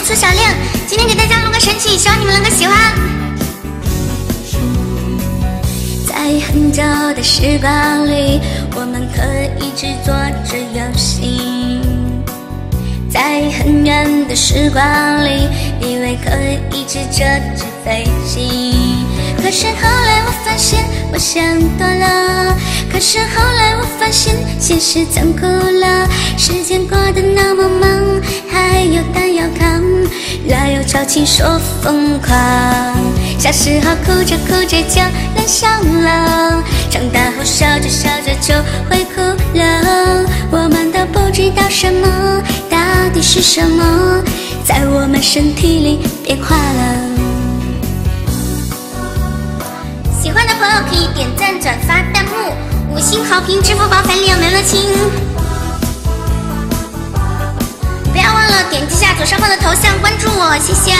粗小亮，今天给大家录个神曲，希望你们能够喜欢。在很久的时光里，我们可以制作着游戏。在很远的时光里，以为可以制这只飞机。可是后来我发现，我想多了。可是后来我发现，现实残酷了。时间过得那么忙，还有弹要扛，哪有朝气说疯狂？小时候哭着哭着就能笑了，长大后笑着笑着就会哭了。我们都不知道什么到底是什么，在我们身体里变化了。喜欢的朋友可以点赞、转发、弹幕、5星好评、支付宝返利用刘乐清。不要忘了点击下左上方的头像关注我，谢谢。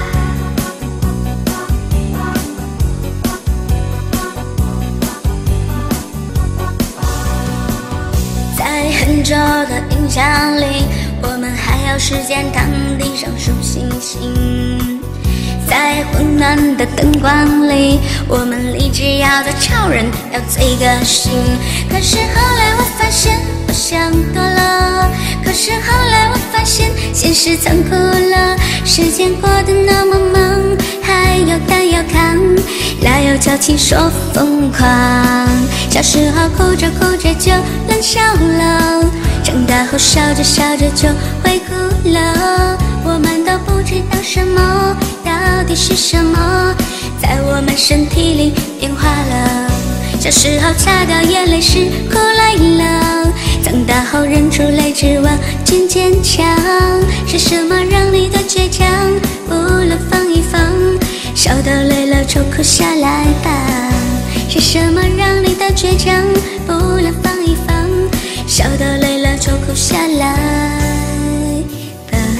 在很久的印象里，我们还要时间躺地上数星星。在昏暗的灯光里，我们立志要做超人，要最个性。可是后来我发现，我想多了。可是后来我发现，现实残酷了。时间过得那么忙，还有弹要扛，哪有矫情说疯狂？小时候哭着哭着就能笑了，长大后笑着笑着就会哭了。我们都不知道什么到底是什么，在我们身体里变化了。小时候擦掉眼泪是哭累了，长大后忍住泪只望见坚强。是什么让你的倔强不能放一放？笑到累了就哭下来吧。是什么让你的倔强不能放一放？笑到累了就哭下来。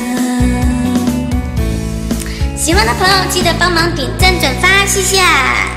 喜欢的朋友记得帮忙点赞转发，谢谢。